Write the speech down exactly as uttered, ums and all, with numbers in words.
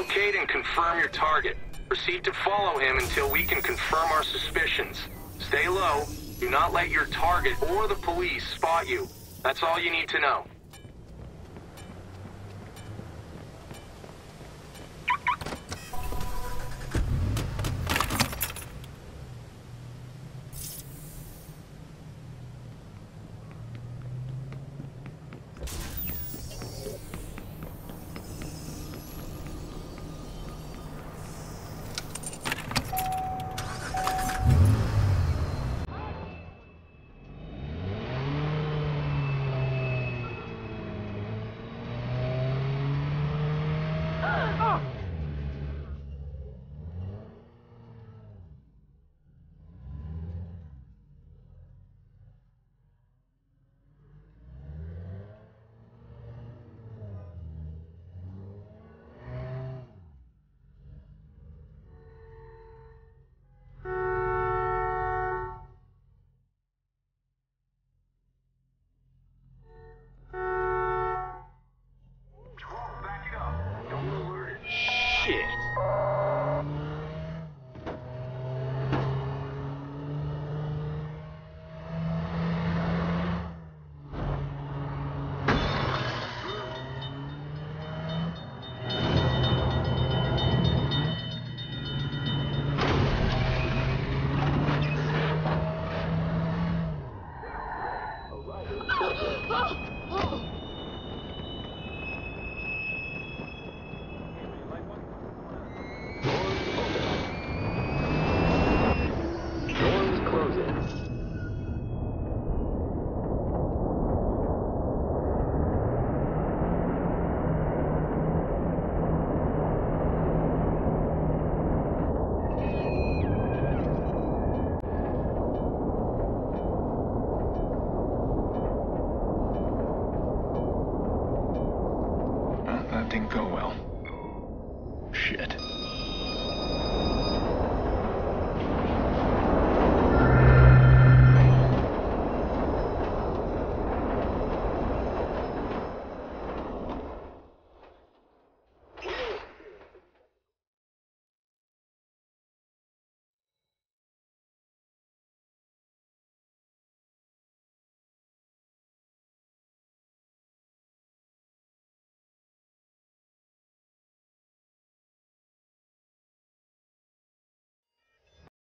Locate and confirm your target. Proceed to follow him until we can confirm our suspicions. Stay low. Do not let your target or the police spot you. That's all you need to know.